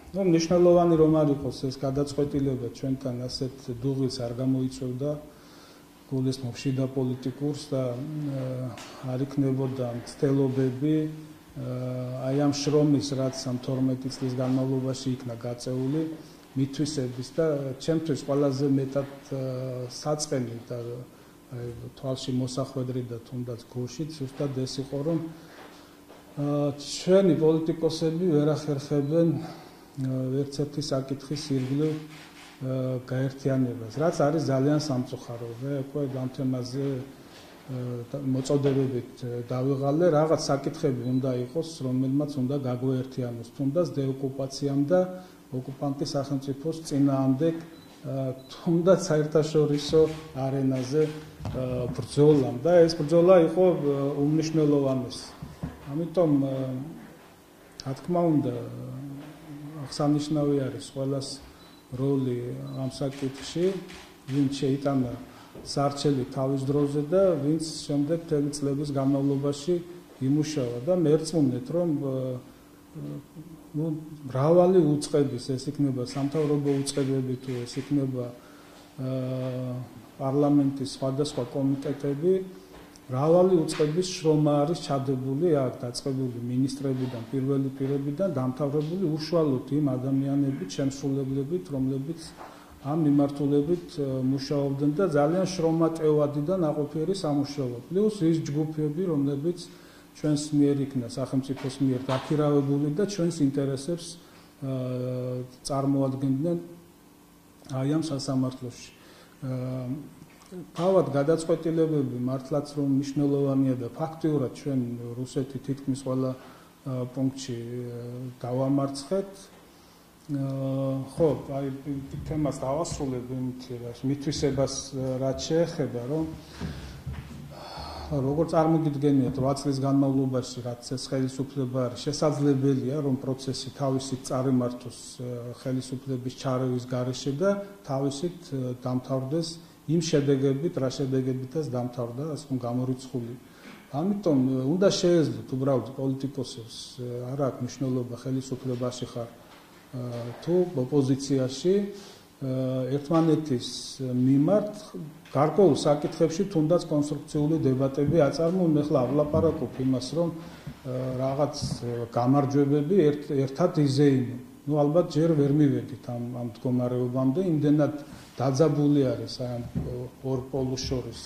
ნუ მნიშვნელოვანი რომ არ იყოს ეს გადაწყვეტილება ჩვენთან ასეთ დუღილს არ გამოიწვევდა გულის მოფშიდა პოლიტიკურს და არ იქნებოდა მცდელობები აი ამ შრომის რაც ამ 12 წლის განმავლობაში იქნა გაწეული მითვისების და ჩემთვის ყველაზე მეტად საწყენი და თვალში მოსახვედრი და თუნდაც გულშიც ზუსტად ეს იყო რომ ჩვენი პოლიტიკოსები ვერ ახერხებენ ერთ-ერთი საკითხის ირგვლივ გაერთიანებას, რაც არის ძალიან სამწუხარო. მე უკვე ამ თემაზე მოწოდებებით დავიღალე, რაღაც საკითხები უნდა იყოს, რომელმაც უნდა გაგვეერთიანოს, თუნდაც დეოკუპაციამ და ოკუპანტის სახელმწიფოს წინააღმდეგ, თუნდაც საერთაშორისო არენაზე ბრძოლამ და ეს ბრძოლა იყო უმნიშვნელოვანესი. ამიტომ რა თქმა უნდა აღსანიშნავი არის ყველას როლი ამ საკითხში, ვინც შეიტანა სარჩელი თავის დროზე და ვინც შემდეგ მთელი წლების განმავლობაში იმუშავა და მერწმუნეთ რომ მრავალი უწყების ეს იქნება სამთავრობო უწყებები თუ ეს იქნება პარლამენტის სხვადასხვა კომიტეტები მრავალი უწყების შრომა არის ჩადებული აქ დაწყებული მინისტრებიდან პირველი პირებიდან დამთავრებული უშუალოდ იმ ადამიანებით შემსრულებლებით რომლებიც ამ მიმართულებით მუშაობდნენ და ძალიან შრომატევადი და ნაყოფიერი სამუშაო პლუს ის ჯგუფები რომლებიც ჩვენს მიერ იქნა სახელმწიფოს მიერ დაქირავებული და ჩვენს ინტერესებს წარმოადგენდნენ აი ამ სასამართლოში თავად გადაწყვეტილებები მართლაც რომ მნიშვნელოვანია და ფაქტიურად ჩვენ რუსეთი თითქმის ყველა პუნქტში დავამარცხეთ ხო აი თემას დავასრულებ იმით მითვისებას რაც შეეხება რომ როგორ წარმოგიდგენიათ 8 წლის განმავლობაში რაც ეს ხელისუფლება არის შესაძლებელია რომ პროცესი თავისით წარიმართოს ხელისუფლების ჩარევის გარეშე და თავისით დამთავრდეს იმ შედეგებით, რა შედეგებითაც დამთავრდა, ასე რომ გამორიცხული. ამიტომ უნდა შეეძლოთ უბრალოდ პოლიტიკოსებს, არ აქვს მნიშვნელობა ხელისუფლებაში ხარ თუ ოპოზიციაში, ერთმანეთის მიმართ გარკვეულ საკითხებში თუნდაც კონსტრუქციული დებატები აწარმოონ. ეხლა ვლაპარაკობ იმას, რომ რაღაც გამარჯვებები ერთად იზეინონ. ნუ ალბათ ჯერ ვერ მივედით ამ მდგომარეობამდე, იმდენად დაძაბული არის ამ ორ პოლუს შორის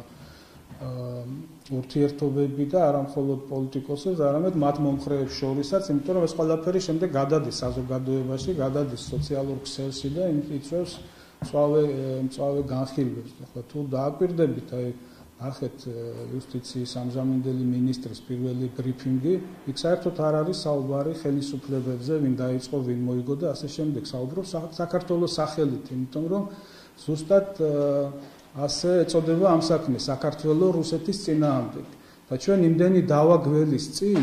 ურთიერთობები და არა მხოლოდ პოლიტიკოსებს, არამედ მათ მომხრეებს შორისაც, იმიტომ რომ ეს ყველაფერი შემდეგ გადადის საზოგადოებაში, გადადის სოციალურ ქსელში და იწვევს მწვავე განხილვებს. ახლა თუ დააკვირდებით, აი ნახეთ იუსტიციის ამჟამინდელი მინისტრის პირველი ბრიფინგი, იქ საერთოდ არ არის საუბარი ხელისუფლებებზე, ვინ დაიწყო, ვინ მოიგო და ასე შემდეგ. საუბრობს საქართველოს სახელით, იმიტომ რომ ზუსტად ასე ეწოდება ამ საქმეს საქართველოს რუსეთის წინააღმდეგ. და ჩვენ იმდენი დავაგველის წინ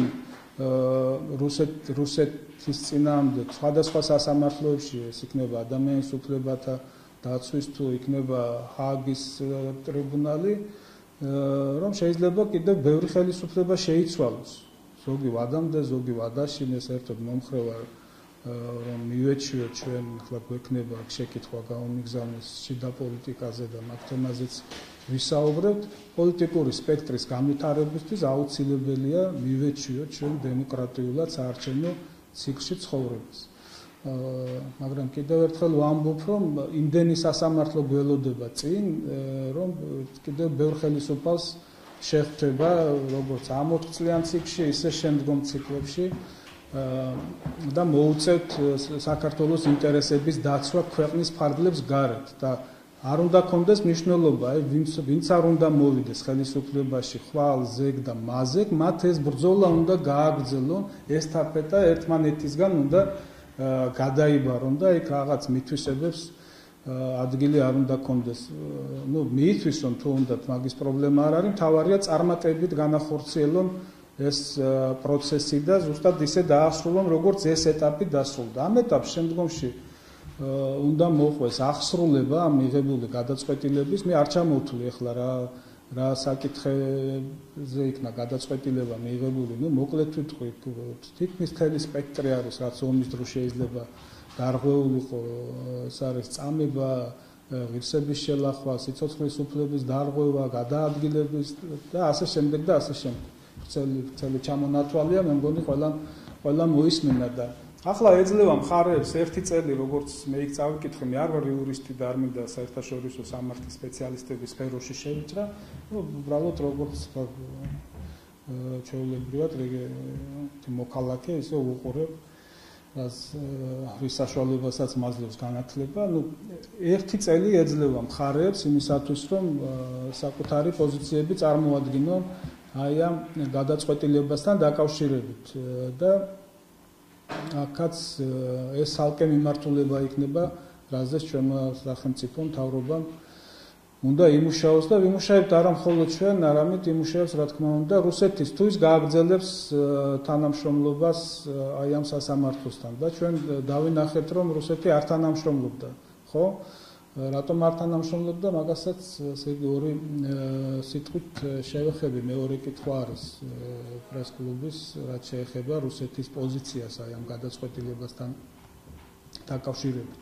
რუსეთის წინააღმდეგ სხვადასხვა სასამართლოებში, ეს იქნება ადამიანის უფლებათა დაცვის თუ იქნება ჰააგის ტრიბუნალი, რომ შეიძლება კიდევ ბევრი ხელისუფლება შეიცვალოს. ზოგი ვადამდე, ზოგი ვადაშინეს, ერთად მომხრევა რომ მივეჩვიოთ ჩვენ, ახლა გვექნება შეკითხვა გამომიგზავნოს შიდა პოლიტიკაზე და მაგ თემაზეც ვისაუბრებთ. პოლიტიკური სპექტრის განვითარებისთვის აუცილებელია მივეჩვიოთ ჩვენ დემოკრატიულად საარჩევნო ციკლში ცხოვრებას. მაგრამ კიდევ ერთხელ ვამბობ, რომ იმდენი სასამართლო გველოდება წინ, რომ კიდევ ბევრ ხელისუფალს შეხვდება, როგორც ამ 4 წლიან ციკლში, ისე შემდგომ ციკლებში და მოუწევთ საქართველოს ინტერესების დაცვა ქვეყნის ფარგლებს გარეთ და არ უნდა კონდეს მნიშვნელობა, ვინც არ უნდა მოვიდეს ხელისუფლებაში ხვალ, ზეგ და მაზეგ, მათ ეს ბრძოლა უნდა გააგრძელონ, ესტაფეტა ერთმანეთისგან უნდა გადაიბარონ და იქ რაღაც მითვისებებს ადგილი არ უნდა კონდეს. ნუ მიითვისონ თუ უნდათ, მაგის პრობლემა არ არის, მთავარია წარმატებით განახორციელონ ეს პროცესი და ზუსტად ისე დაასრულონ, როგორც ეს ეტაპი დასრულდა. ამ ეტაპს შემდგომში უნდა მოყვეს აღსრულება მიღებული გადაწყვეტილების. მე არ ჩამოვთვლი ახლა რა რა საკითხებზე იქნა გადაწყვეტილება მიიღებული, ну მოკლედ ვიტყვი, თითქმის მთელი სპექტრი არის, რაც ომის დროს შეიძლება დარღვეულიყო, ეს არის წამება, ღირსების შელახვა, სიცოცხლის უფლების დარღვევა, გადაადგილების და ასე შემდეგ და ასე შემდეგ. ვრცელი ჩამონათვალია, მე მგონი ყველა მოისმინა და ახლა ეძლევა მხარეებს ერთი წელი, როგორც მე იქ წავიკითხე, მე არ ვარ იურისტი და არ მინდა საერთაშორისო სამართლის სპეციალისტების სფეროში შევიჭრა, უბრალოდ როგორც ჩვეულებრივად მოქალაქე ისე უყურებ რის საშუალებასაც მაძლევს განათლება, ერთი წელი ეძლევა მხარეებს იმისათვის, რომ საკუთარი პოზიციები წარმოადგინონ აი ამ გადაწყვეტილებასთან დაკავშირებით და აქაც ეს ალკე მიმართულება იქნება, რაზეც ჩვენმა სახელმწიფო მთავრობამ უნდა იმუშაოს და ვიმუშაებთ არა მხოლოდ ჩვენ, არამედ იმუშაებს რა თქმა უნდა რუსეთის თუ ის გააგრძელებს თანამშრომლობას აი ამ სასამართლოსთან და ჩვენ დავინახეთ რომ რუსეთი არ თანამშრომლობდა, ხო? რატომ არ თანამშრომლობდა? მაგასაც ესე იგი ორი სიტყვით შევეხები, მეორე კითხვა არის პრეს-კლუბის, რაც შეეხება რუსეთის პოზიციას აი ამ გადაწყვეტილებასთან დაკავშირებით.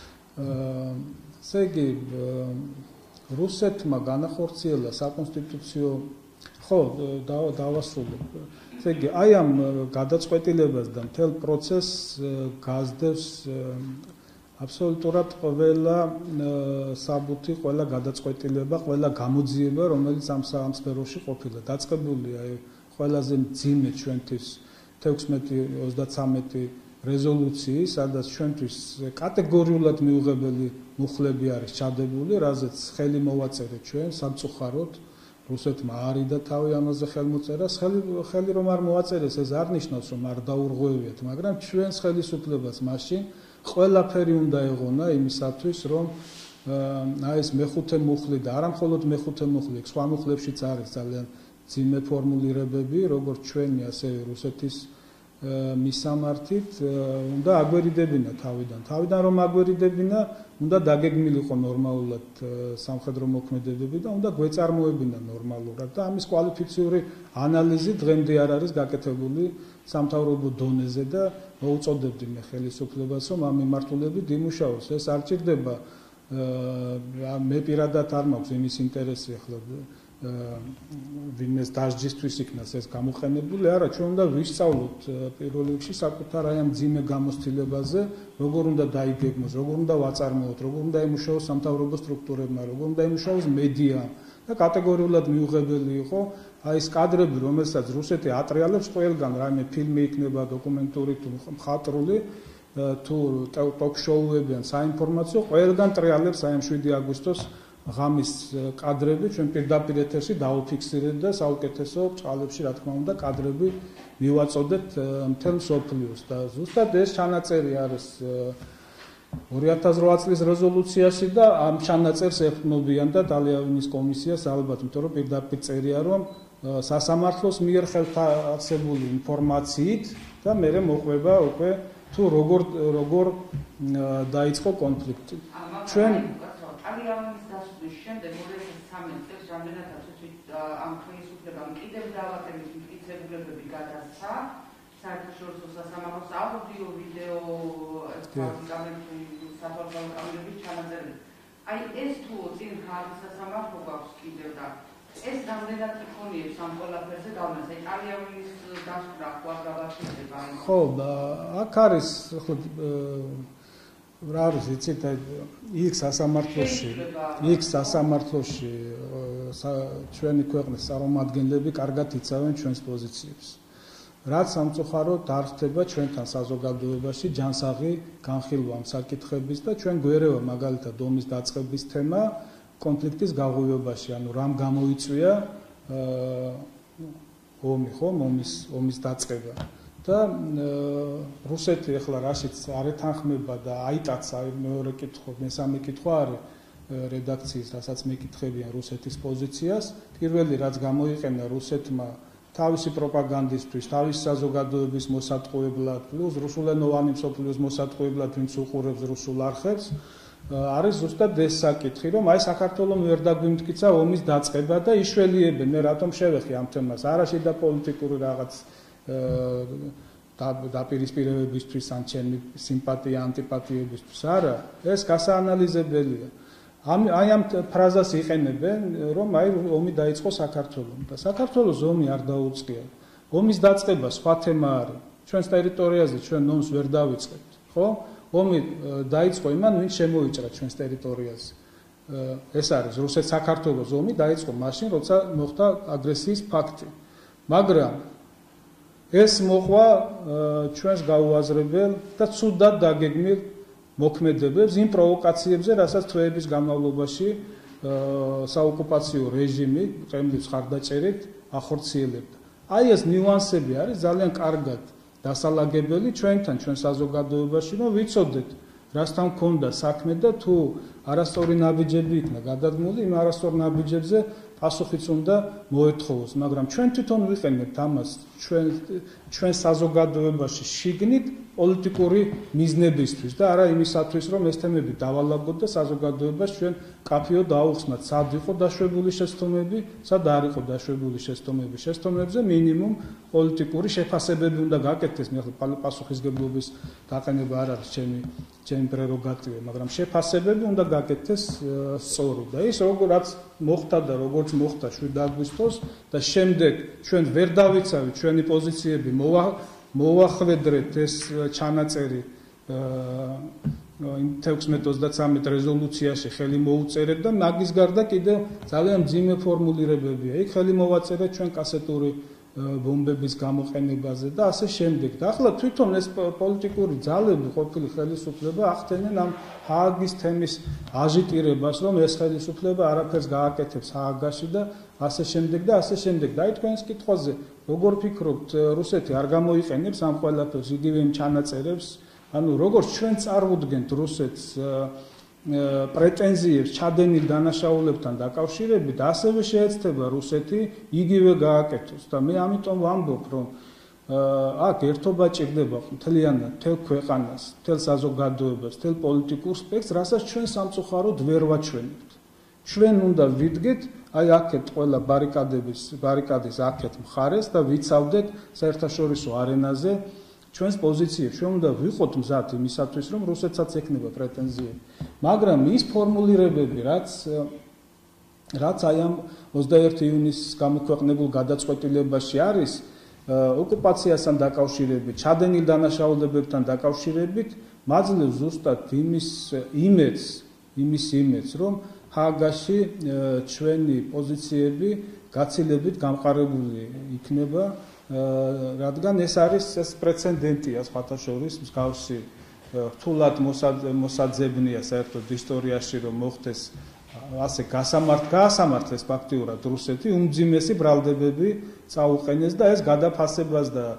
ესე იგი რუსეთმა განახორციელა საკონსტიტუციო ხო დავასრულებ. ესე იგი აი ამ გადაწყვეტილებას და მთელ პროცესს გაზდევს აბსოლუტურად ყველა საბუთი, ყველა გადაწყვეტილება, ყველა გამოძიება, რომელიც ამ სფეროში ყოფილა. დაწყებულია ყველაზე მძიმე ჩვენთვის 16-33 რეზოლუციის, სადაც ჩვენთვის კატეგორიულად მიუღებელი მუხლები არის ჩადებული, რაზეც ხელი მოვაწერეთ ჩვენ სამწუხაროდ. რუსეთმა არიდა თავი ამაზე ხელმოწერას, ხელი რომ არ მოაწერეს, ეს არ ნიშნავს რომ არ დაურღვევიათ, მაგრამ ჩვენს ხელისუფლებას მაშინ ყველაფერი უნდა ეღონა იმისათვის, რომ აი ეს მეხუთე მუხლი და არა მხოლოდ მეხუთე მუხლი, სხვა მუხლებშიც არის ძალიან ძიმე ფორმულირებები, როგორც ჩვენი, ასევე რუსეთის მისამართით უნდა აგვერიდებინა თავიდან. თავიდან რომ აგვერიდებინა, უნდა დაგეგმილიყო ნორმალურად სამხედრო მოქმედებები და უნდა გვეწარმოებინა ნორმალურად და ამის კვალიფიციური ანალიზი დღემდე არ არის გაკეთებული სამთავრობო დონეზე და მოუწოდებდი მე ხელისუფლებას, რომ ამ მიმართულებით იმუშაოს. ეს არ ჭირდება მე პირადად არ მაქვს იმის ინტერესი ახლა ვინმეს დასჯისთვის იქნას ეს გამოყენებული, არა, ჩვენ უნდა ვისწავლოთ პირველ რიგში საკუთარ აი ამ ძიმე გამოცდილებაზე, როგორ უნდა დაიგეგმოს, როგორ უნდა ვაწარმოოთ, როგორ უნდა იმუშაოს სამთავრობო სტრუქტურებმა, როგორ უნდა იმუშაოს მედია და კატეგორიულად მიუღებელი იყო აი ეს კადრები, რომელსაც რუსეთი ატრიალებს ყველგან, რაიმე ფილმი იქნება, დოკუმენტური თუ მხატვრული თუ ტოკ-შოუები ან საინფორმაციო, ყველგან ტრიალებს აი ამ 7 აგვისტოს ღამის კადრები ჩვენ პირდაპირ ეთერში დავუფიქსირეთ და საუკეთესო ბრწყალებში რა თქმა უნდა კადრები მივაწოდეთ მთელ მსოფლიოს და ზუსტად ეს ჩანაწერი არის 2008 წლის რეზოლუციაში და ამ ჩანაწერს ეხმობიან და ტალიანის კომისიას ალბათ, იმიტომ რომ პირდაპირ წერია რომ სასამართლოს მიერ ხელფასებული ინფორმაციით და მერე მოყვება უკვე თუ როგორ დაიწყო კონფლიქტი. ჩვენ ტალიანის დასვლის შემდეგ 2013 წელს რამდენადაც ამ ხელისუფლებამ კიდევ დაავადების მტკიცებულებები გადასცა საერთაშორისო სასამართლოს აუდიო ვიდეო სათვალთვალო კამერების ჩანაწერები. აი ეს თუ წინ ხალხის სასამართლო გვაქვს კიდევ და ეს რამდენად იქონიებს ამ ყველაფერზე გავლენას? აი ტალიანის დასვლა ხო არ გავარჩინდება? ხო, აქ არის ხო რა არის იცით იქ სასამართლოში ჩვენი ქვეყნის წარმომადგენლები კარგად იცავენ ჩვენს პოზიციებს. რაც სამწუხაროდ არ ხდება ჩვენთან საზოგადოებაში ჯანსაღი განხილვა ამ საკითხების და ჩვენ გვერევა მაგალითად ომის დაწყების თემა კონფლიქტის გაღვივებაში, ანუ რამ გამოიწვია ომი, ხო, ომის დაწყება. და რუსეთი ახლა რაშიც არ ეთანხმება და აიტაცა მეორე კითხვა, მესამე კითხვა არის რედაქციის, რასაც მეკითხებიან რუსეთის პოზიციას. პირველი რაც გამოიყენა რუსეთმა თავისი პროპაგანდისთვის, თავისი საზოგადოების მოსატყუებლად, პლუს რუსულენოვანი მსოფლიოს მოსატყუებლად, ვინც უყურებს რუსულ არხებს, არის ზუსტად ეს საკითხი, რომ აი საქართველოს ვერ დაგვიმტკიცა ომის დაწყება და იშველიებენ, მე რატომ შევეხი ამ თემას, არაში და პოლიტიკური რაღაც დაპირისპირებებისთვის ან ჩემი სიმპათია, ანტიპათიებისთვის არა, ეს გასაანალიზებელია. აი ამ ფრაზას იყენებენ, რომ აი ომი დაიწყო საქართველოს და საქართველოს ომი არ დაუწყია. ომის დაწყება სხვა თემა არის. ჩვენს ტერიტორიაზე ჩვენ ომს ვერ დავიწყებთ, ხო? ომი დაიწყო იმან, ვინც შემოიჭრა ჩვენს ტერიტორიაზე. ეს არის რუსეთ-საქართველოს ომი დაიწყო მაშინ, როცა მოხდა აგრესიის ფაქტი. მაგრამ ეს მოყვა ჩვენს გაუაზრებელ და ცუდად დაგეგმილ მოქმედებებს იმ პროვოკაციებზე, რასაც თვეების განმავლობაში საოკუპაციო რეჟიმი კრემლის ხარდაჭერით ახორციელებდა. აი ეს ნიუანსები არის ძალიან კარგად დასალაგებელი ჩვენთან, ჩვენ საზოგადოებაში, რომ ვიცოდეთ, რასთან ქონდა საქმე და თუ არასწორი ნაბიჯები იქნა გადადგმული, იმ არასწორ ნაბიჯებზე პასუხიც უნდა მოეთხოვოს, მაგრამ ჩვენ თვითონ ვიყენებთ ამას ჩვენ საზოგადოებაში შიგნით პოლიტიკური მიზნებისთვის და არა იმისათვის, რომ ეს თემები დავალაგოთ და საზოგადოებას ჩვენ კაფეო დაუხსნათ, სად იყო დაშვებული შეცდომები, სად არ იყო დაშვებული შეცდომები. შეცდომებზე მინიმუმ პოლიტიკური შეფასებები უნდა გაკეთდეს, მე ახლა პასუხისგებლობის დაყენება არ არის ჩემი პრეროგატივა, მაგრამ შეფასებები უნდა გაკეთდეს სწორი და ის როგორც მოხდა და როგორც მოხდა 7 აგვისტოს და შემდეგ ჩვენ ვერ დავიცავით ჩვენი პოზიციები მოვახვედრეთ ეს ჩანაწერი 1633 რეზოლუციაში ხელი მოუწერეთ და მაგის გარდა კიდევ ძალიან მძიმე ფორმულირებებია. იქ ხელი მოვაწერეთ ჩვენ კასეტური ბომბების გამოყენებაზე და ასე შემდეგ. და ახლა თვითონ ეს პოლიტიკური ძალები, ყოფილი ხელისუფლება ახდენენ ამ ჰააგის თემის აჟიტირებას, რომ ეს ხელისუფლება არაფერს გააკეთებს ჰააგაში და ასე შემდეგ და ასე შემდეგ. და აი თქვენს კითხვაზე, როგორ ფიქრობთ, რუსეთი არ გამოიყენებს ამ ყველაფერს, იგივე იმ ჩანაწერებს, ანუ როგორც ჩვენ წარვუდგენთ რუსეთს პრეტენზიებს ჩადენილ დანაშაულებთან დაკავშირებით, ასევე შეეცდება რუსეთი იგივე გააკეთოს და მე ამიტომ ვამბობ, რომ აქ ერთობა ჭირდება მთლიანად მთელ ქვეყანას, მთელ საზოგადოებას, მთელ პოლიტიკურ სპექტრს, რასაც ჩვენ სამწუხაროდ ვერ ვაჩვენებთ. ჩვენ უნდა ვიდგეთ აი აქეთ ყველა ბარიკადის აქეთ მხარეს და ვიცავდეთ საერთაშორისო არენაზე ჩვენს პოზიციებს. ჩვენ უნდა ვიყოთ მზად იმისათვის, რომ რუსეთსაც ექნება პრეტენზიები. მაგრამ ის ფორმულირებები, რაც აი ამ 21 ივნისს გამოქვეყნებულ გადაწყვეტილებაში არის, ოკუპაციასთან დაკავშირებით, ჩადენილ დანაშაულებებთან დაკავშირებით, მაძლევს ზუსტად იმის იმედს, რომ ჰააგაში ჩვენი პოზიციები გაცილებით გამყარებული იქნება, რადგან ეს არის ეს პრეცედენტია სხვათა შორის მსგავსი რთულად მოსაძებნია საერთოდ ისტორიაში, რომ მოხდეს ასე გაასამართლეს ფაქტიურად რუსეთი, უმძიმესი ბრალდებები წაუყენეს და ეს გადაფასებას და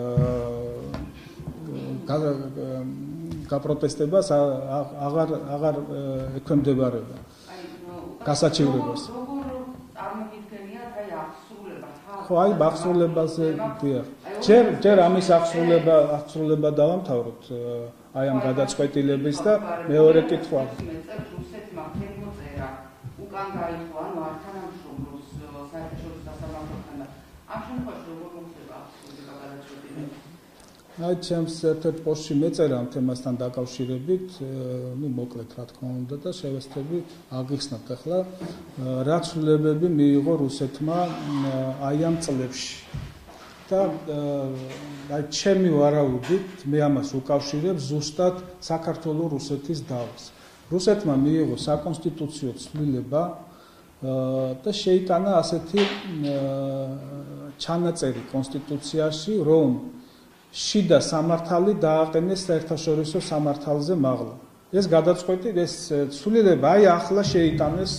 გაპროტესტებას აღარ ექვემდებარება გასაჩივრებას. ხო, აი აღსრულებაზე დიახ. ჯერ ამის აღსრულება დავამთავროთ აი ამ გადაწყვეტილების და მეორე კითხვა. რუსეთმა მოწერა უკან გაიხო, ანუ არ თანამშრომლობს საერთაშორისო სასამართლოთან და ამ შემთხვევაში როგორ მოხდება აღსრულება გადაწყვეტილების? აი ჩემს ერთ-ერთ პოსტში მეწერა ამ თემასთან დაკავშირებით, მოკლედ რა თქმა უნდა და შევეცდები აგიხსნათ ახლა რა ცვლილებები მიიღო რუსეთმა აი ამ წლებში. და აი ჩემი ვარაუდით მე ამას უკავშირებ ზუსტად საქართველოს რუსეთის დავას. რუსეთმა მიიღო საკონსტიტუციო ცვლილება და შეიტანა ასეთი ჩანაწერი კონსტიტუციაში, რომ შიდა სამართალი დააყენეს საერთაშორისო სამართალზე მაღლა. ეს გადაწყვეტილება, ეს ცვლილება აი ახლა შეიტანეს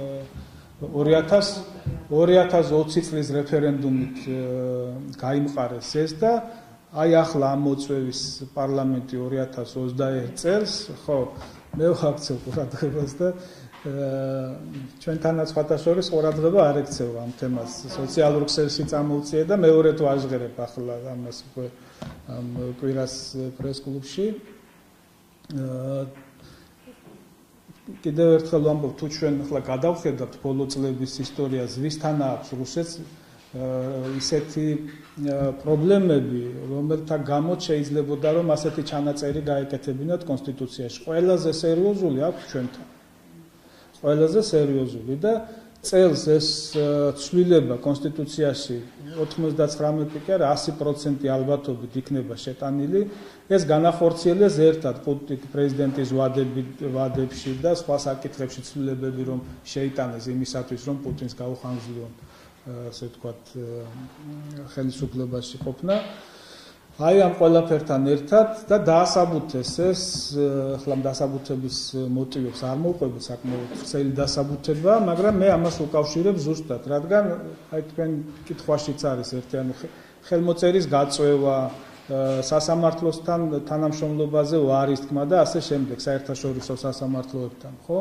2020 წლის რეფერენდუმით გაიმყარეს ეს და აი ახლა ამ მოწვევის პარლამენტი 2021 წელს, ხო, მე ვაქცევ ყურადღებას და ჩვენთანაც სხვათა შორის ყურადღება არ ექცევა ამ თემას. სოციალურ ქსელში წამოვწიე და მეორედ ვაჟღერებ ახლა ამას უკვე კვირას პრეს-კლუბში. კიდევ ერთხელ ვამბობ, თუ ჩვენ ახლა გადავხედავთ ბოლო წლების ისტორიას, ვისთან აქვს რუსეთს ისეთი პრობლემები, რომელთა გამოც შეიძლებოდა რომ ასეთი ჩანაწერი გაეკეთებინათ კონსტიტუციაში. ყველაზე სერიოზული აქვს ჩვენთან. ყველაზე სერიოზული და წელს ეს ცვლილება კონსტიტუციაში 99 კი არა 100% ალბათობით იქნება შეტანილი. ეს განახორციელეს ერთად პრეზიდენტის ვადებში და სხვა საკითხებში ცვლილებები რომ შეიტანეს იმისათვის რომ პუტინს გაუხანგრძლივონ ასე ვთქვათ ხელისუფლებაში ყოფნა. აი ამ ყველაფერთან ერთად და დაასაბუთეს ეს ახლა დასაბუთების მოტივებს არ მოვყვებით საკმაოდ ვრცელი დასაბუთება, მაგრამ მე ამას უკავშირებ ზუსტად, რადგან აი თქვენ კითხვაშიც არის ერთიანი ხელმოწერის გაწევა, სასამართლოსთან თანამშრომლობაზე ვარის თქმა და ასე შემდეგ, საერთაშორისო სასამართლოებთან, ხო?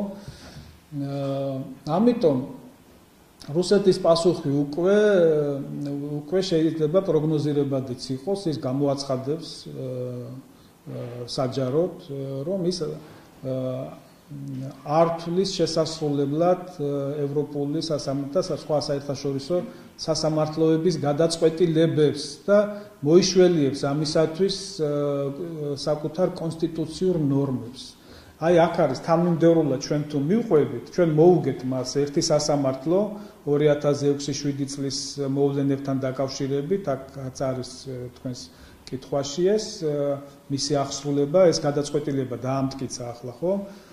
ამიტომ რუსეთის პასუხი უკვე შეიძლება პროგნოზირებადიც იყოს, ის გამოაცხადებს საჯაროდ, რომ ის არ თulis შესასრულებლად ევროპული სასამართლო და სხვა საერთაშორისო სასამართლოების გადაწყვეტილებებს და მოიშველიებს ამისათვის საკუთარ კონსტიტუციურ ნორმებს. აი აქ არის თანმიმდევრულად ჩვენ თუ მივყვებით, ჩვენ მოუგეთ მას ერთი სასამართლო 2006-7 წლის მოვლენებთან დაკავშირებით, აქაც არის თქვენს კითხვაში ეს მისი აღსრულება, ეს გადაწყვეტილება დაამტკიცა ახლა, ხო?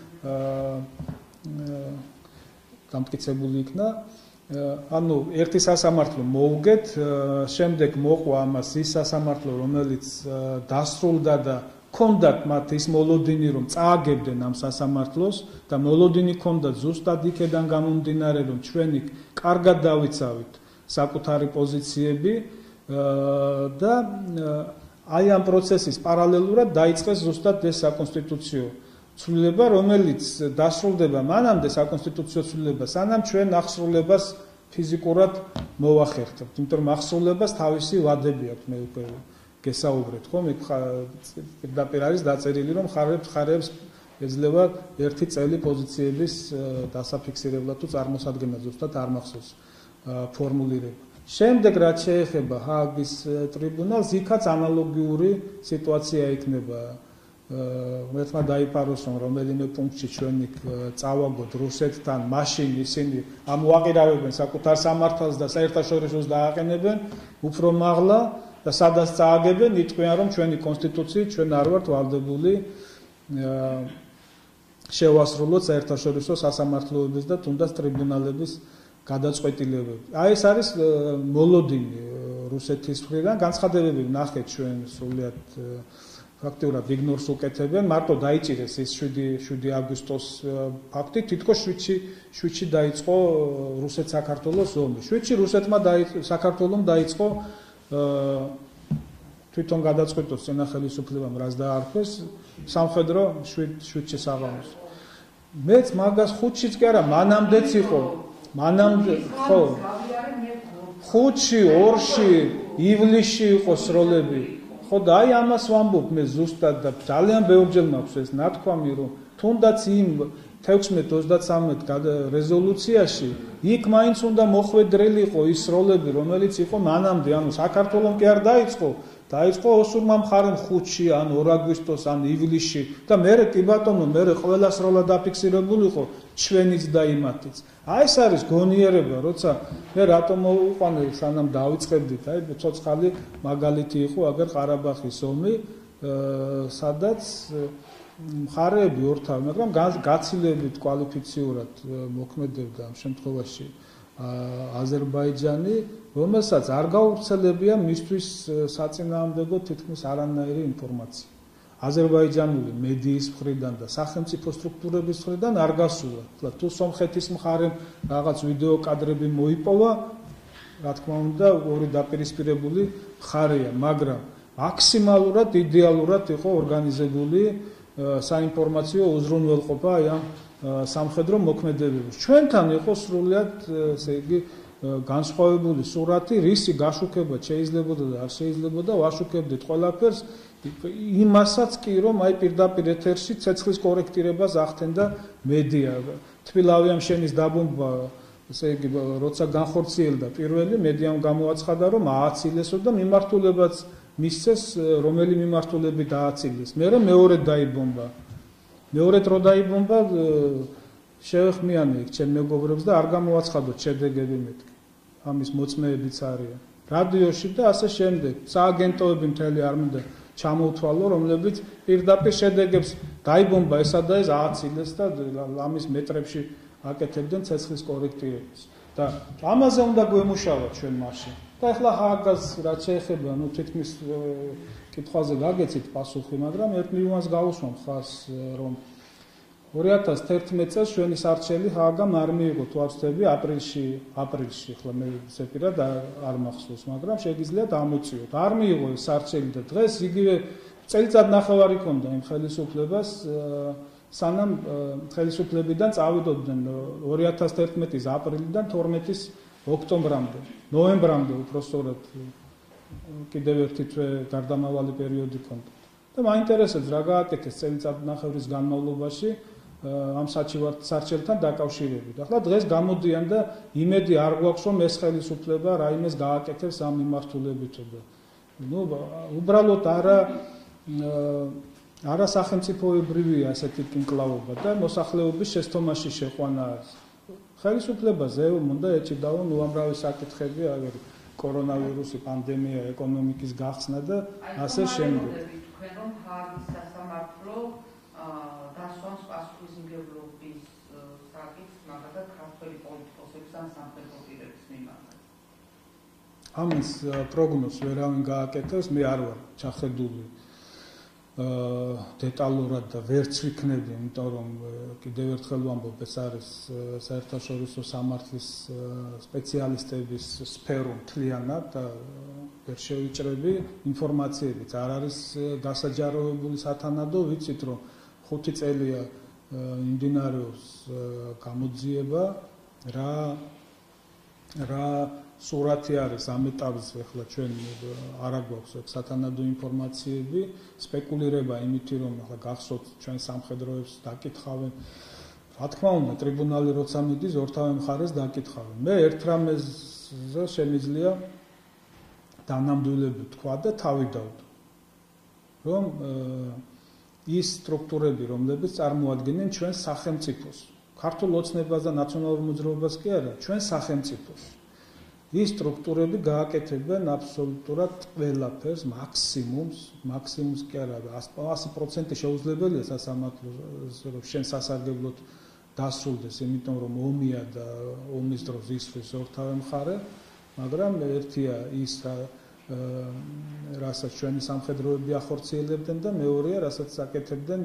დამტკიცებული იქნა. ანუ ერთი სასამართლო მოუგეთ, შემდეგ მოყვა ამას ის სასამართლო, რომელიც დასრულდა და ქონდათ მათ ის მოლოდინი რომ წააგებდნენ ამ სასამართლოს და მოლოდინი ქონდათ ზუსტად იქედან გამომდინარე რომ ჩვენი კარგად დავიცავით საკუთარი პოზიციები და აი ამ პროცესის პარალელურად დაიწყეს ზუსტად ეს საკონსტიტუციო ცვლილება, რომელიც დასრულდება მანამდე საკონსტიტუციო ცვლილება, სანამ ჩვენ აღსრულებას ფიზიკურად მოვახერხებთ, იმიტომ რომ აღსრულებას თავისი ვადები აქვს, მე უკვე გესაუბრეთ, ხო? პირდაპირ არის დაწერილი, რომ ხარებს ეძლევა ერთი წელი პოზიციების დასაფიქსირებლად თუ წარმოსადგენად, ზუსტად არ მახსოვს ფორმულირება. შემდეგ რაც შეეხება ჰააგის ტრიბუნალს, იქაც ანალოგიური სიტუაცია იქნება. ერთმა დაიპაროს რომ რომელიმე პუნქტში ჩვენ იქ წავაგოთ რუსეთთან, მაშინ ისინი ამოაყირავებენ საკუთარ სამართალს და საერთაშორისოს დააყენებენ უფრო მაღლა და სადაც წააგებენ, იტყვიან რომ ჩვენი კონსტიტუციით ჩვენ არ ვართ ვალდებული შევასრულოთ საერთაშორისო სასამართლოების და თუნდაც ტრიბუნალების გადაწყვეტილებები. აი ეს არის მოლოდინი რუსეთის მხრიდან, განცხადებები ვნახეთ ჩვენ სრულიად ფაქტიურად იგნორს უკეთებენ, მარტო დაიჭირეს ეს 7 აგვისტოს ფაქტი, თითქოს 7-ში დაიწყო რუსეთ-საქართველოს ომი. 7-ში რუსეთმა საქართველომ დაიწყო თვითონ გადაწყვეტოს წინა ხელისუფლებამ რაც დაარქვეს სამხედრო 7-ში საღამოს. მეც მაგას 5-შიც კი არა, მანამდეც იყო. მანამდე ხო 5-ში, 2-ში, ივლისში იყო სროლები. ხო და აი ამას ვამბობ მე ზუსტად და ძალიან ბევრჯერ მაქვს ეს ნათქვამი რომ თუნდაც იმ 16-33 რეზოლუციაში იქ მაინც უნდა მოხვედრილიყო ის როლები რომელიც იყო მანამდე ანუ საქართველოს კი არ დაიწყო ოსურმა მხარემ 5-ში ან 2 აგვისტოს ან ივლისში და მე კი ბატონო მე ყველას როლა დაფიქსირებულიყო ჩვენიც და იმათიც აი ეს არის გონიერება როცა მე რატომ მოვუყვანე სანამ დავიწყებდით აი ცოცხალი მაგალითი იყო აგერ ყარაბაღის ომი სადაც მხარეები ორთავ მაგრამ გაცილებით კვალიფიციურად მოქმედებდა ამ შემთხვევაში აზერბაიჯანი რომელსაც არ გაუვრცელებია მისთვის საწინააღმდეგო თითქმის არანაირი ინფორმაცია აზერბაიჯანული მედიის მხრიდან და სახელმწიფო სტრუქტურების მხრიდან არ გასულა. თუ სომხეთის მხარემ რაღაც ვიდეო კადრები მოიპოვა, რა თქმა უნდა, ორი დაპირისპირებული მხარეა, მაგრამ მაქსიმალურად იდეალურად იყო ორგანიზებული საინფორმაციო უზრუნველყოფა აი ამ სამხედრო მოქმედებებში. ჩვენთან იყო სრულიად, ესე იგი, განსხვავებული სურათი, რისი გაშუქება შეიძლებოდა და არ შეიძლებოდა, ვაშუქებდით ყველაფერს იმასაც კი რომ აი პირდაპირ ეთერში ცეცხლის კორექტირებას ახდენდა მედია. თბილავი ამ შენის დაბომბვა, ესე იგი, როცა განხორციელდა პირველი, მედიამ გამოაცხადა, რომ ააცილესო და მიმართულებაც მისცეს, რომელი მიმართულები დააცილეს. მერე მეორედ დაიბომბა. მეორედ რო დაიბომბა, შევეხმიანე იქ ჩემ მეგობრებს და არ გამოაცხადოთ შედეგები მეთქი. ამის მოწმეებიც არიან. რადიოში და ასე შემდეგ. სააგენტოები მთელი არ მინდა ჩამოთვალო, რომლებიც პირდაპირ შედეგებს დაიბომბა ესა და ეს ააცილეს და ამის მეტრებში აკეთებდნენ ცეცხლის კორექტირებას. და ამაზე უნდა გვემუშავოთ ჩვენ მაშინ. და ახლა ჰაგას რაც შეეხება, თითქმის კითხვაზე გაგეცით პასუხი, მაგრამ ერთ მივანს გავუსვამ ხას, რომ 2011 წელს ჩვენი სარჩელი ჰაგამ არ მიიღო თუ არ ვცდები აპრილში, ახლა მე ზეპირად არ მახსოვს, მაგრამ შეგიძლიათ ამოწიოთ. არ მიიღო ეს სარჩელი და დღეს იგივე წელიწად ნახევარი ქონდა იმ ხელისუფლებას, სანამ ხელისუფლებიდან წავიდოდნენ 2011-ის აპრილიდან 12-ის ოქტომბრამდე, ნოემბრამდე უпростоრად კიდევ ერთი თვე გარდამავალი პერიოდი ქონდა. და მაინტერესებს რა გააკეთეს წელიწად ნახევრის განმავლობაში ამ სარჩელთან დაკავშირებით. ახლა დღეს გამოდიან და იმედი არ გვაქვს, რომ ეს ხელისუფლება რაიმეს გააკეთებს ამ მიმართულებითო და უბრალოდ არა სახელმწიფოებრივია ასეთი კინკლაობა და მოსახლეობის შესთომაში შეყვანა არის. ხელისუფლებას უნდა ეჭიდაო უამრავი საკითხები, კორონავირუსი, პანდემია, ეკონომიკის გახსნა და ასე შემდეგ. თქვენ რომ ჰაგის სასამართლო დასვამს პასუხისმგებლობის საკითხს, მაგალითად ქართველი პოლიტიკოსების ან სამხედრო პირების მიმართ. ამის პროგნოზს ვერავინ გააკეთებს, მე არ ვარ ჩახედული დეტალურად და ვერც ვიქნები, იმიტომ რომ კიდევ ერთხელ ვამბობ, ეს არის საერთაშორისო სამართლის სპეციალისტების სფერო მთლიანად და ვერ შევიჭრები ინფორმაციებით. არ არის გასაჯაროებული სათანადო, ვიცით რომ 5 წელია იმდინარეობს გამოძიება, რა სურათი არის ამ ეტაპზე, ახლა ჩვენ არ აგვაქვს სათანადო ინფორმაციები, სპეკულირება იმით, რომ ახლა გახსოვთ ჩვენ სამხედროებს დაკითხავენ. რა თქმა უნდა, ტრიბუნალი როცა მიდის, ორთავე მხარეს დაკითხავენ. მე ერთ რამეზე შემიძლია დანამდვილებით თქვა და თავი დავდო, რომ ის სტრუქტურები, რომლებიც წარმოადგენენ ჩვენ სახელმწიფოს, ქართულ ოცნებას და ნაციონალურ მოძრაობას კი არა, ჩვენ სახელმწიფოს. ის სტრუქტურები გააკეთებენ აბსოლუტურად ყველაფერს, მაქსიმუმს კი არა, 100% შეუძლებელია სასამართლოს, რომ შენ სასარგებლოდ დასრულდეს, იმიტომ რომ ომია და ომის დროს ისვრის ორთავე მხარე, მაგრამ ერთია ის რასაც ჩვენი სამხედროები ახორციელებდნენ და მეორეა რასაც აკეთებდნენ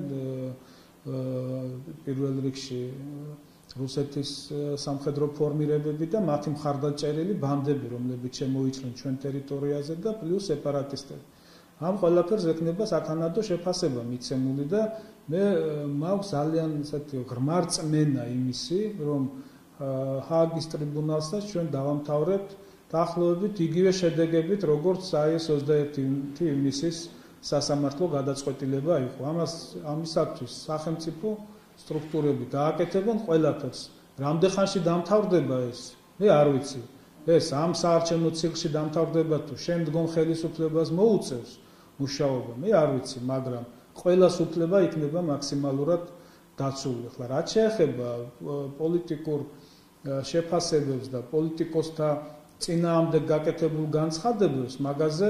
პირველ რიგში რუსეთის სამხედრო ფორმირებები და მათი მხარდაჭერილი ბანდები, რომლებიც შემოიჭრნენ ჩვენ ტერიტორიაზე და პლუს სეპარატისტები. ამ ყველაფერს ექნება სათანადო შეფასება მიცემული და მე მაქვს ძალიან ესეთი ღრმა რწმენა იმისი, რომ ჰააგის ტრიბუნალსაც ჩვენ დავამთავრებთ დაახლოებით იგივე შედეგებით, როგორც IS 21 ივნისის სასამართლო გადაწყვეტილება იყო. ამისათვის სახელმწიფო სტრუქტურები გააკეთებენ ყველაფერს. რამდენ ხანში დამთავრდება ეს? მე არ ვიცი. ეს ამ საარჩევნო ციკლში დამთავრდება თუ შემდგომ ხელისუფლებას მოუწევს მუშაობა, მე არ ვიცი, მაგრამ ყველას უფლება იქნება მაქსიმალურად დაცული. ახლა რაც შეეხება პოლიტიკურ შეფასებებს და პოლიტიკოსთა წინააღმდეგ გაკეთებულ განცხადებებს, მაგაზე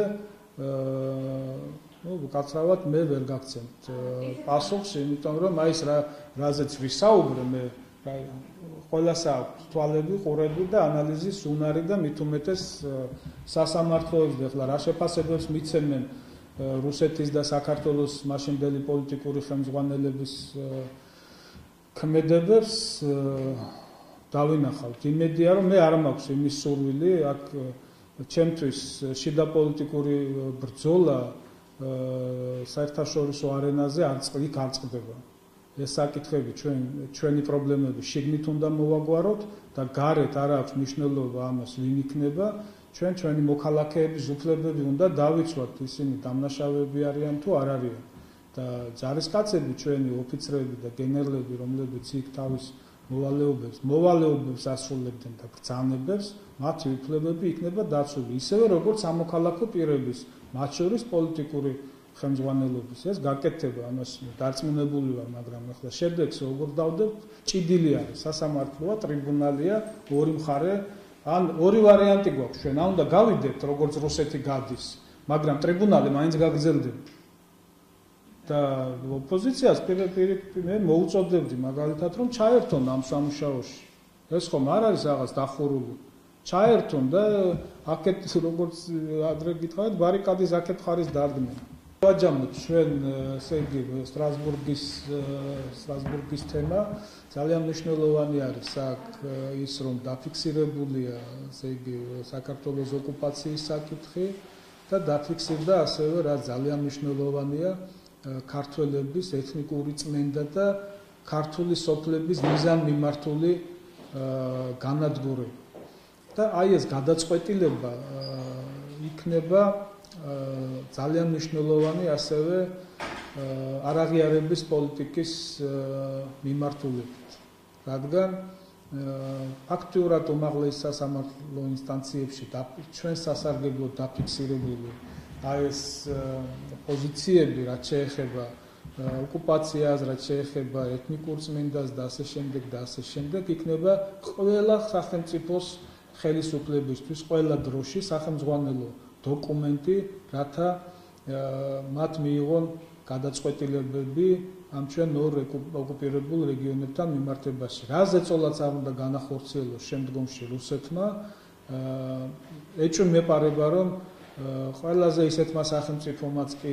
კაცრავად მე ვერ გაგცემთ პასუხს, იმიტომ რომ აი ეს რაზეც ვისაუბრე, მე ყველას აქვს თვალები, ყურები და ანალიზის უნარი და მით უმეტეს სასამართლოებზე ახლა რა შეფასებებს მიცემენ რუსეთის და საქართველოს მაშინდელი პოლიტიკური ხელმძღვანელების ქმედებებს დავინახავთ. იმედია რომ მე არ მაქვს იმის სურვილი, აქ ჩემთვის შიდა პოლიტიკური ბრძოლა საერთაშორისო არენაზე არ წყდება. ეს საკითხები ჩვენი პრობლემები შიგნით უნდა მოვაგვაროთ და გარეთ არ აქვს მნიშვნელობა ამას ვინ იქნება, ჩვენი მოქალაქეების უფლებები უნდა დავიცვათ, ისინი დამნაშავეები არიან თუ არ არიან. და ჯარისკაცები, ჩვენი ოფიცრები და გენერლები, რომლებიც იქ თავის მოვალეობებს ასრულებდნენ და ბრძანებებს, მათი უფლებები იქნება დაცული, ისევე როგორც სამოქალაქო პირების, მათ შორის პოლიტიკური ხელმძღვანელობის. ეს გაკეთება, ამას დარწმუნებული ვარ, მაგრამ ახლა შედეგს როგორ დავდებთ, ჭიდილი არის, სასამართლოა, ტრიბუნალია, ორი მხარე, ან ორი ვარიანტი გვაქვს ჩვენ, ან უნდა გავიდებთ, როგორც რუსეთი გადის, მაგრამ ტრიბუნალი მაინც გაგრძელდება. და ოპოზიციას მე მოუწოდებდი მაგალითად რომ ჩაერთონ ამ სამუშაოში. ეს ხომ არ არის რაღაც დახურული. ჩაერთონ და აქეთ როგორც ადრე გითხარით, ბარიკადის აქეთ ხარის დადგმენ. ვაჯამოთ ჩვენ ესე იგი სტრასბურგის თემა ძალიან მნიშვნელოვანი არის აქ ის რომ დაფიქსირებულია ესე იგი საქართველოს ოკუპაციის საკითხი და დაფიქსირდა ასევე რა ძალიან მნიშვნელოვანია ქართველების ეთნიკური წმენდა და ქართული სოფლების მიზანმიმართული განადგურება. და აი ეს გადაწყვეტილება იქნება ძალიან მნიშვნელოვანი ასევე არაღიარების პოლიტიკის მიმართულებით. რადგან ფაქტიურად უმაღლეს სასამართლო ინსტანციებში ჩვენ სასარგებლოდ დაფიქსირებული აი ეს პოზიციები, რაც შეეხება ოკუპაციას, რაც შეეხება ეთნიკურ წმენდას და ასე შემდეგ, იქნება ყველა სახელმწიფოს ხელისუფლებისთვის ყველა დროში სახელმძღვანელო დოკუმენტი, რათა მათ მიიღონ გადაწყვეტილებები ამ ჩვენ ორ ოკუპირებულ რეგიონებთან მიმართებაში. რა ზეწოლაც არ უნდა განახორციელოს შემდგომში რუსეთმა, ეჭვი მეპარება, რომ ყველაზე ისეთმა სახელმწიფომაც კი,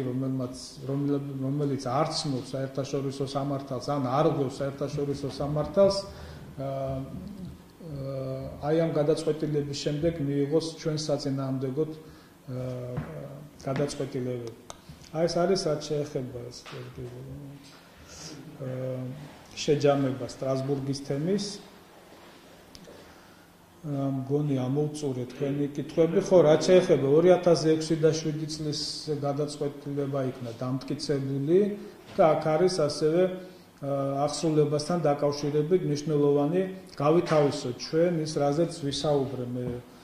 რომელიც არ ცნობს საერთაშორისო სამართალს, ან არ ღვევს საერთაშორისო სამართალს, აი ამ გადაწყვეტილების შემდეგ მიიღოს ჩვენს საწინააღმდეგოდ გადაწყვეტილებები. აი ეს არის რაც შეეხება შეჯამება სტრასბურგის თემის. მგონი ამოვწურე თქვენი კითხვები, ხო, რაც შეეხება 2006 და 2007 წლის გადაწყვეტილება იქნა დამტკიცებული და აქ არის ასევე აღსრულებასთან დაკავშირებით მნიშვნელოვანი გავითავისოთ ჩვენ ის რაზეც ვისაუბრე მე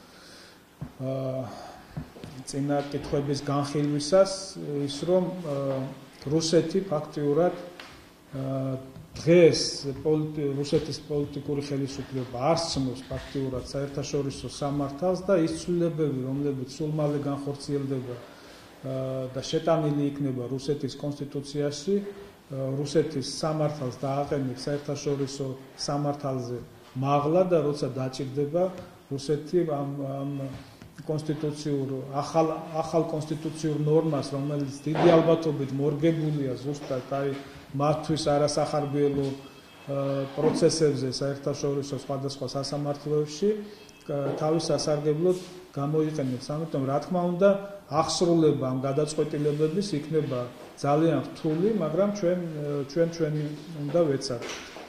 წინა კითხვების განხილვისას ის რომ რუსეთი ფაქტიურად დღეს რუსეთის პოლიტიკური ხელისუფლება არ ცნობს ფაქტიურად საერთაშორისო სამართალს და ის ცვლილებები რომლებიც სულ მალე განხორციელდება და შეტანილი იქნება რუსეთის კონსტიტუციაში რუსეთის სამართალს დააყენებს საერთაშორისო სამართალზე მაღლა და როცა დაჭირდება რუსეთი ამ კონსტიტუციურ ახალ კონსტიტუციურ ნორმას რომელიც დიდი ალბათობით მორგებულია ზუსტად აი მათთვის არასახარბიელო პროცესებზე საერთაშორისო სხვადასხვა სასამართლოებში თავის სასარგებლოდ გამოიყენებს. ამიტომ რა თქმა უნდა აღსრულება ამ გადაწყვეტილებების იქნება ძალიან რთული, მაგრამ ჩვენ უნდა ვეცადოთ.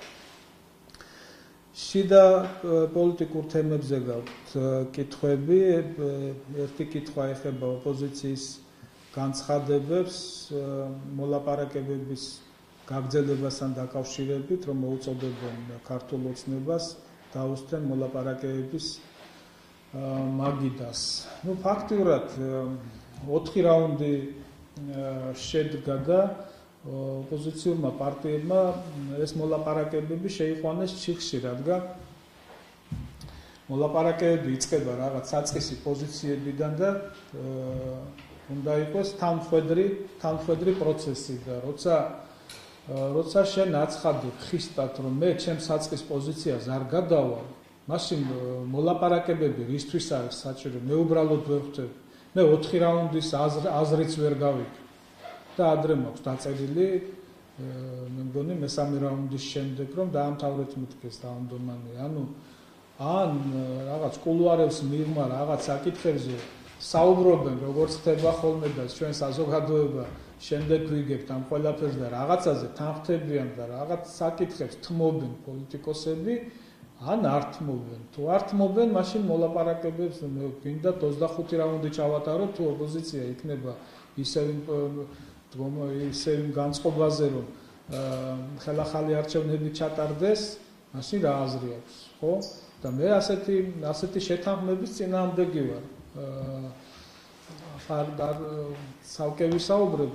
შიდა პოლიტიკურ თემებზე გაქვთ კითხვები. ერთი კითხვა ეხება ოპოზიციის განცხადებებს მოლაპარაკებების გაგრძელებასთან დაკავშირებით, რომ მოუწოდებენ ქართულ ოცნებას დაუსწრენ მოლაპარაკებების მაგიდას. ფაქტიურად 4 რაუნდი შედგა და ოპოზიციურმა პარტიებმა ეს მოლაპარაკებები შეიყვანეს ჩიხში, რადგან მოლაპარაკებები იწყება რაღაც საწყისი პოზიციებიდან და უნდა იყოს თანმხვედრი პროცესი და როცა შენ აცხადებ ხისტად, რომ მე ჩემს საწყის პოზიციას არ გადავალ, მაშინ მოლაპარაკებები რისთვის არის საჭირო? მე უბრალოდ ვერ ხვდები. მე 4 რაუნდის აზრიც ვერ გავიგე. და ადრე მაქვს დაწერილი, მე მგონი მესამე რაუნდის შემდეგ, რომ დაამთავრეთ მითქეს დაამდომანი. ან რაღაც კულუარებს მიღმა რაღაც საკითხებზე საუბრობენ, როგორც ხდება ხოლმე და ჩვენ საზოგადოება შემდეგ ვიგებთ ამ ყველაფერს და რაღაცაზე თანხმდებიან და რაღაც საკითხებს თმობენ პოლიტიკოსები, ან არ თმობენ. თუ არ თმობენ, მაშინ მოლაპარაკებებს გინდა 25 რაუნდი ჩავატაროთ, თუ ოპოზიცია იქნება ისევ განწყობაზე, რომ ხელახალი არჩევნები ჩატარდეს, მაშინ რა აზრი აქვს, ხო? და მე ასეთი შეთანხმების წინააღმდეგი ვარ. ცალკე ვისაუბრებ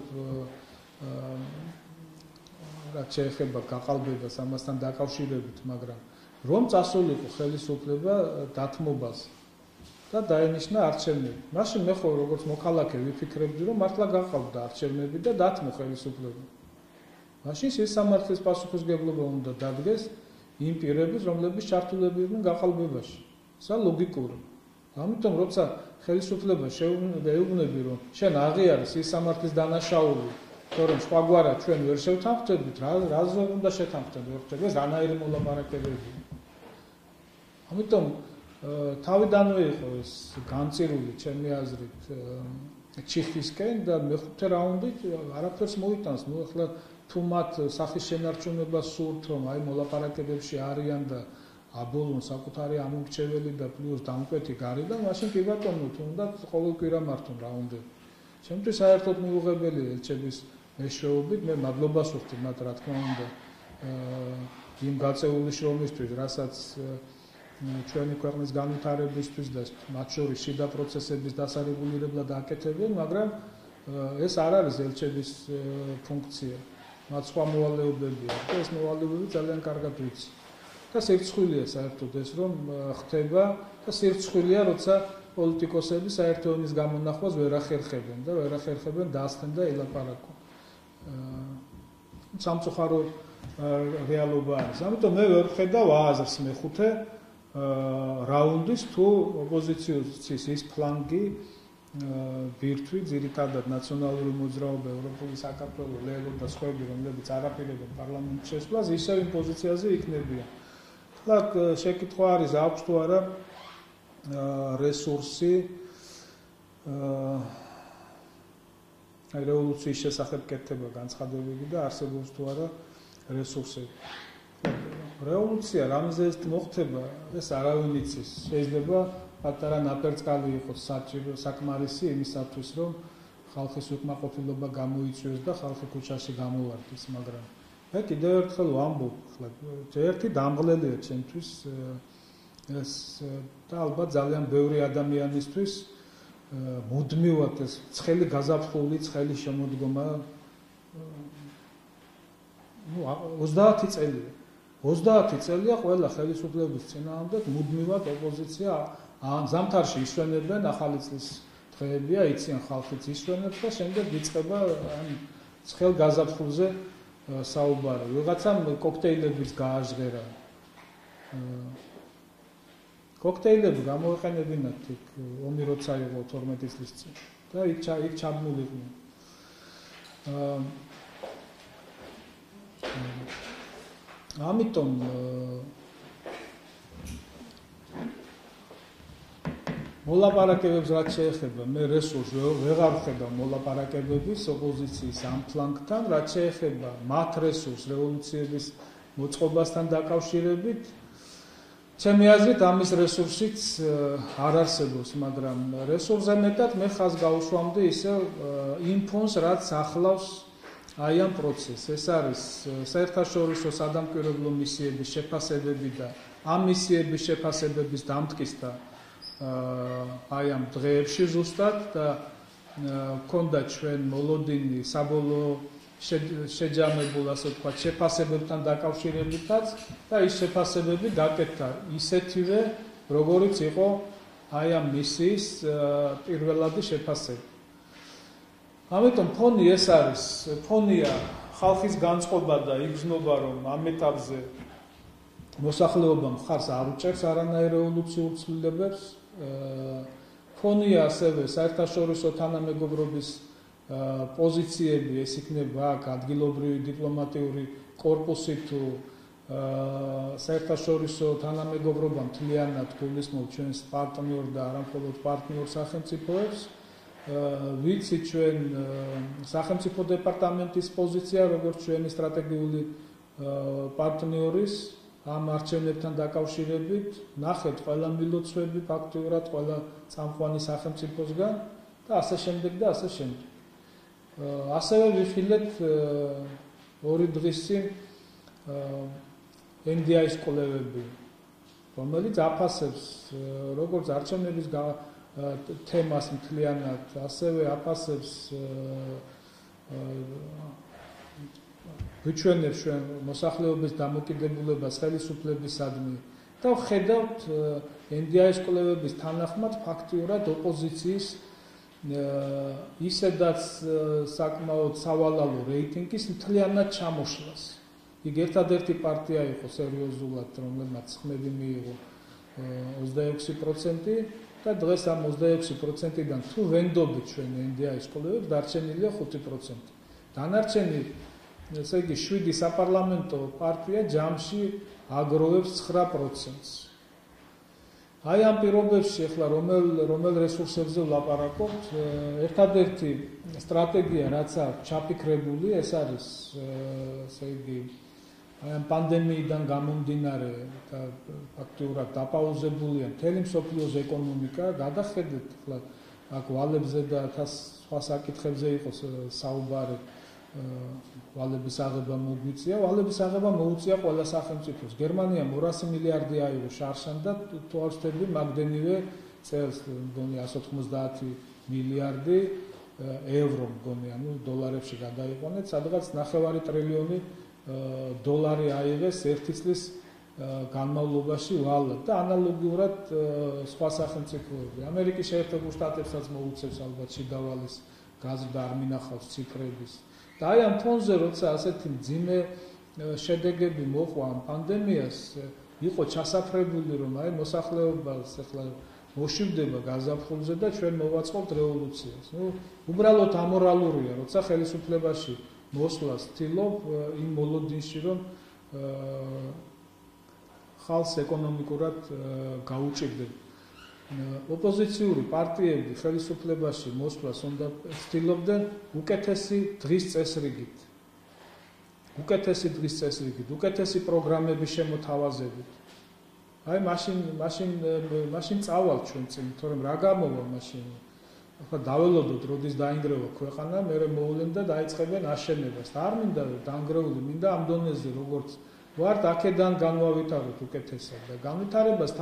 რაც შეეხება გაყალბებას ამასთან დაკავშირებით, მაგრამ რომ წასულიყო ხელისუფლება დათმობაზე და დაენიშნა არჩევნები. მაშინ მე ხო როგორც მოქალაქე ვიფიქრებდი, რომ მართლა გაყავდა არჩევნები და დათმო ხელისუფლება. მაშინ სისამართლის პასუხისგებლობა უნდა დადგეს იმ პირების, რომლებიც ჩართულები იყვნენ გაყალბებაში. ესა ლოგიკური. ამიტომ როცა ხელისუფლება შეეუბნები, რომ შენ აღიარე სისამართლის დანაშაული, თორემ სხვაგვარად ჩვენ ვერ შევთანხმდებით, რაზე უნდა შეთანხმდეთ, ეს რანაირი მოლაპარაკებებია. ამიტომ თავიდანვე იყო ეს განწირული ჩემი აზრით ჩიხისკენ და მეხუთე რაუნდით არაფერს მოიტანს. ნუ ახლა თუ მათ სახის შენარჩუნება სურთ, რომ აი მოლაპარაკებებში არიან და აბოლონ საკუთარი ამორჩეველი და პლუს დამკვეთი გარდა, მაშინ კი ბატონო, თუნდაც ყოველ კვირა მართონ რაუნდები. ჩემთვის საერთოდ მიუღებელია ელჩების მეშვეობით, მე მადლობას ვუხდი მათ, რა თქმა უნდა, იმ გაწეული შრომისთვის, რასაც ჩვენი ქვეყნის განვითარებისთვის და მათ შორის შიდა პროცესების დასარეგულირებლად აკეთებენ, მაგრამ ეს არ არის ელჩების ფუნქცია. მათ სხვა მოვალეობები აქვს და ეს მოვალეობები ძალიან კარგად ვიცი. და სირცხვილია საერთოდ ეს რომ ხდება და სირცხვილია როცა პოლიტიკოსები საერთო ენის გამონახვას ვერ ახერხებენ და ვერ ახერხებენ დასცენ და ელაპარაკონ. სამწუხარო რეალობა არის. ამიტომ მე ვერ ხედავ აზრს მეხუთე რაუნდის თუ ოპოზიციის ის ფლანგი ბირთვი ძირითადად ნაციონალური მოძრაობა, ევროპული საქართველო, ლელო და სხვები, რომლებიც არაპირებენ პარლამენტის შესვლას, ისევ იმ პოზიციაზე იქნებიან. და შეკითხვა არის, აქვს თუ არა რესურსი აი რევოლუციის შესახებ კეთება განცხადებები და არსებობს თუ არა რესურსები. რევოლუცია რამზეც მოხდება, ეს არავინ იცის. შეიძლება პატარა ნაპერწკალი იყოს საჭირო საკმარისი იმისათვის, რომ ხალხის უკმაყოფილება გამოიწვიოს და ხალხი ქუჩაში გამოვარდეს, მაგრამ მე კიდევ ერთხელ ვამბობ, ხლა ერთი დამღლელია ჩემთვის ეს და ალბათ ძალიან ბევრი ადამიანისთვის მუდმივად ეს ცხელი გაზაფხული, ცხელი შემოდგომა 30 წელია. 30 წელია ყველა ხელისუფლების წინააღმდეგ მუდმივად ოპოზიცია ზამთარში ისვენებენ, ახალი წლის დღეებია, იციან ხალხიც ისვენებს და შემდეგ იწყება ცხელ გაზაფხულზე საუბარი. ვიღაცამ კოქტეილების გააჟღერა. კოქტეილები გამოეყენებინათ იქ ომი როცა იყო 12 წლის წინ და იქ ჩაბმულიყვნენ. ამიტომ მოლაპარაკებებს რაც შეეხება, მე რესურს ვეღარ ვხედავ მოლაპარაკებების ოპოზიციის ამ ფლანგთან, რაც შეეხება მათ რესურს რევოლუციების მოწყობასთან დაკავშირებით, ჩემი აზრით ამის რესურსიც არ არსებობს, მაგრამ რესურსზე მეტად მე ხაზს გავუშვამდი ისევ იმ ფონს, რაც ახლავს აი ამ პროცესს. ეს არის საერთაშორისო სადამკვირვებლო მისიების შეფასებები და ამ მისიების შეფასებების დამტკის და აი ამ დღეებში ზუსტად და მქონდა ჩვენ მოლოდინი საბოლოო შეჯამებულ, ასე ვთქვათ, შეფასებებთან დაკავშირებითაც და ის შეფასებები გაკეთდა ისეთივე, როგორიც იყო აი ამ მისიის პირველადი შეფასება. ამიტომ ფონი ეს არის, ფონია ხალხის განწყობა და იგრძნობა, რომ ამ ეტაპზე მოსახლეობა მხარს არ უჭერს არანაირ რევოლუციურ ცვლილებებს. ფონია ასევე საერთაშორისო თანამეგობრობის პოზიციები, ეს იქნება აქ ადგილობრივი დიპლომატიური კორპუსი თუ საერთაშორისო თანამეგობრობა მთლიანად გულისხმობს ჩვენს პარტნიორ და არა მხოლოდ პარტნიორ სახელმწიფოებს. ვიცი ჩვენ სახელმწიფო დეპარტამენტის პოზიცია, როგორც ჩვენი სტრატეგიული პარტნიორის ამ არჩევნებთან დაკავშირებით, ნახეთ ყველა მილოცვები ფაქტიურად ყველა წამყვანი სახელმწიფოსგან და ასე შემდეგ და ასე შემდეგ. ასევე ვიხილეთ ორი დღის წინ NDI-ის კვლევები, რომელიც აფასებს როგორც არჩევნების თემას მთლიანად, ასევე აფასებს ვიჩვენებს ჩვენ მოსახლეობის დამოკიდებულებას ხელისუფლებისადმი და ვხედავთ NDI-ის კვლევების თანახმად ფაქტიურად ოპოზიციის ისედაც საკმაოდ სავალალო რეიტინგის მთლიანად ჩამოშლას. იქ ერთადერთი პარტია იყო სერიოზულად, რომელმაც ხმები მიიღო 26% და დღეს ამ 26%-დან თუ ვენდობით ჩვენ NDI-ის კვლევებს, დარჩენილია 5%. დანარჩენი, ესე იგი 7 საპარლამენტო პარტია ჯამში აგროვებს 9%-ს. აი ამ პირობებში ახლა რომელ რესურსებზე ვლაპარაკობთ, ერთადერთი სტრატეგია, რაც აქვს ჩაფიქრებული, ეს არის ესე იგი აი ამ პანდემიიდან გამომდინარე და ფაქტიურად დაპაუზებულია მთელი მსოფლიოს ეკონომიკა, გადახედეთ ახლა აქ ვალებზე და სხვა საკითხებზე იყოს საუბარი, ვალების აღება მოგვიწია, ვალების აღება მოუწია ყველა სახელმწიფოს. გერმანიამ 200 მილიარდი აიღო შარშან და თუ არ ვცდები, მაგდენივე წელს მგონი 190 მილიარდი ევრო მგონი, ანუ დოლარებში გადაიყვანეთ, სადღაც 9 ტრილიონი დოლარი აიღეს ერთი წლის განმავლობაში ვალად და ანალოგიურად სხვა სახელმწიფოები. ამერიკის შეერთებულ შტატებსაც მოუწევს ალბათ შიდავალის გაზრდა არ მინახავს ციფრების. და აი ამ ფონზე, როცა ასეთი მძიმე შედეგები მოყვა ამ პანდემიას, იყო ჩასაფრებული, რომ აი მოსახლეობას ახლა მოშივდება გაზაფხულზე და ჩვენ მოვაწყობთ რევოლუციას. უბრალოდ ამორალურია, როცა ხელისუფლებაში მოსვლას ვთილობ იმ მოლოდინში, რომ ხალხს ეკონომიკურად გაუჭირდება. ოპოზიციური პარტიები ხელისუფლებაში მოსვლას უნდა ვთილობდნენ უკეთესი დღის წესრიგით. უკეთესი პროგრამების შემოთავაზებით. აი მაშინ წავალთ ჩვენ წინ, თორემ რა გამოვა მაშინ? ახლა დაველოდოთ, როდის დაინგრევა ქვეყანა, მერე მოვლენ და დაიწყებენ აშენებას. არ მინდა დაანგრეული, მინდა ამ დონეზე როგორც ვართ, აქედან განვავითაროთ უკეთესად და განვითარებას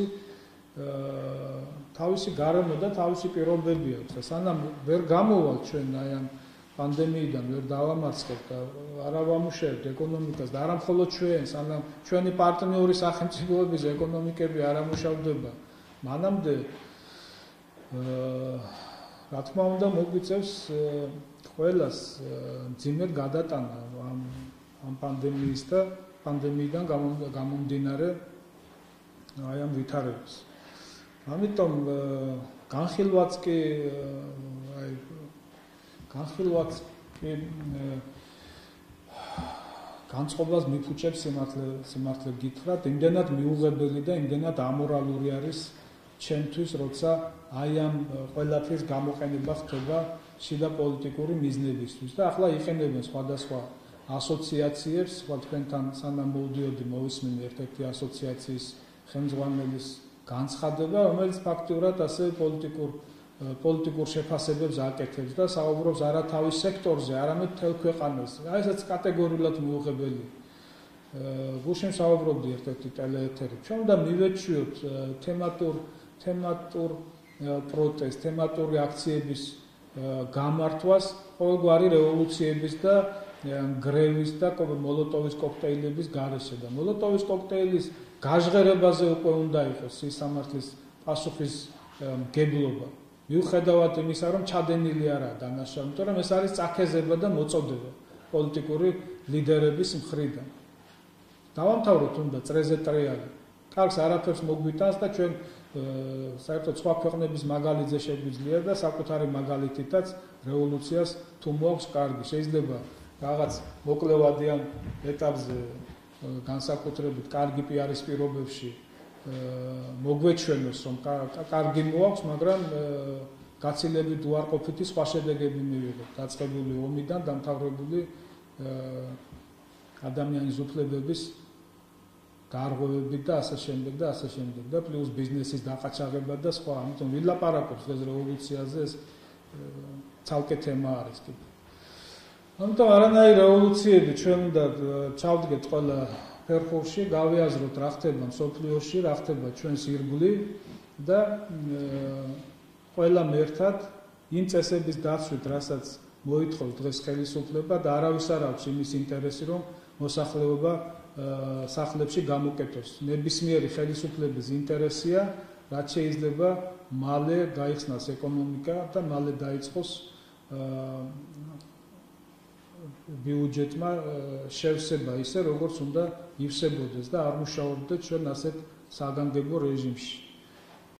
თავისი გარემო და თავისი პირობები აქვს და სანამ ვერ გამოვალთ ჩვენ აი ამ პანდემიიდან, ვერ დავამარცხებთ და არ ავამუშავებთ ეკონომიკას და არა მხოლოდ ჩვენ, სანამ ჩვენი პარტნიორი სახელმწიფოების ეკონომიკები არ ამუშავდება, მანამდე რა თქმა უნდა მოგვიწევს ყველას მძიმედ გადატანა ამ პანდემიის და პანდემიიდან გამომდინარე აი ამ ვითარებას. ამიტომ განხილვაც კი განწყობას მიფუჭებს სიმართლე გითხრათ, იმდენად მიუღებელი და იმდენად ამორალური არის ჩემთვის, როცა აი ამ ყველაფრის გამოყენება ხდება შიდა პოლიტიკური მიზნებისთვის და ახლა იყენებენ სხვადასხვა ასოციაციებს, სხვა თქვენთან სანამ მოვდიოდი მოვისმინე ერთ-ერთი ასოციაციის ხელმძღვანელის განცხადება, რომელიც ფაქტიურად ასე პოლიტიკურ შეფასებებს აკეთებს და საუბრობს არა თავის სექტორზე, არამედ მთელ ქვეყანაზე. აი ესაც კატეგორიულად მიუღებელი. გუშინ საუბრობდი ერთ-ერთი ტელეეთერით. ჩვენ უნდა მივეჩვიოთ თემატურ პროტესტ, თემატური აქციების გამართვას ყოველგვარი რევოლუციების და გრევის და მოლოტოვის კოქტეილების გარეშე და მოლოტოვის კოქტეილის გაჟღერებაზე უკვე უნდა იყოს სისამართლის პასუხისმგებლობა. მიუხედავად იმისა, რომ ჩადენილი არაა დანაშაული, იმიტომ რომ ეს არის წაქეზება და მოწოდება პოლიტიკური ლიდერების მხრიდან. დავამთავროთ უნდა წრეზე ტრიალი. კარგს არაფერს მოგვიტანს და ჩვენ საერთოდ სხვა ქვეყნების მაგალითზე შეგვიძლია და საკუთარი მაგალითითაც რევოლუციას თუ მოაქვს კარგი. შეიძლება რაღაც მოკლევადიან ეტაპზე განსაკუთრებით კარგი პიარის პირობებში მოგვეჩვენოს, რომ კარგი მოაქვს, მაგრამ გაცილებით უარყოფითი სხვა შედეგები მივიღოთ. დაწყებული ომიდან დამთავრებული ადამიანის უფლებების გარღვევებით და ასე შემდეგ და პლუს ბიზნესის დაყაჩაღება და სხვა. ამიტომ ვილაპარაკობს დღეს რევოლუციაზე, ეს ცალკე თემა არის კი. ამიტომ არანაირი რევოლუციები ჩვენ უნდა ჩავდგეთ ყველა ფერხულში, გავიაზროთ რა ხდება მსოფლიოში, რა ხდება ჩვენს ირგვლივ და ყველამ ერთად იმ წესების დაცვით, რასაც მოითხოვს დღეს ხელისუფლება და არავის არ აქვს იმის ინტერესი, რომ მოსახლეობა სახლებში გამოკეტოს. ნებისმიერი ხელისუფლების ინტერესია, რაც შეიძლება მალე გაიხსნას ეკონომიკა და მალე დაიწყოს ბიუჯეტმა შევსება ისე, როგორც უნდა ივსებოდეს და არ მუშაობდეთ ჩვენ ასეთ საგანგებო რეჟიმში.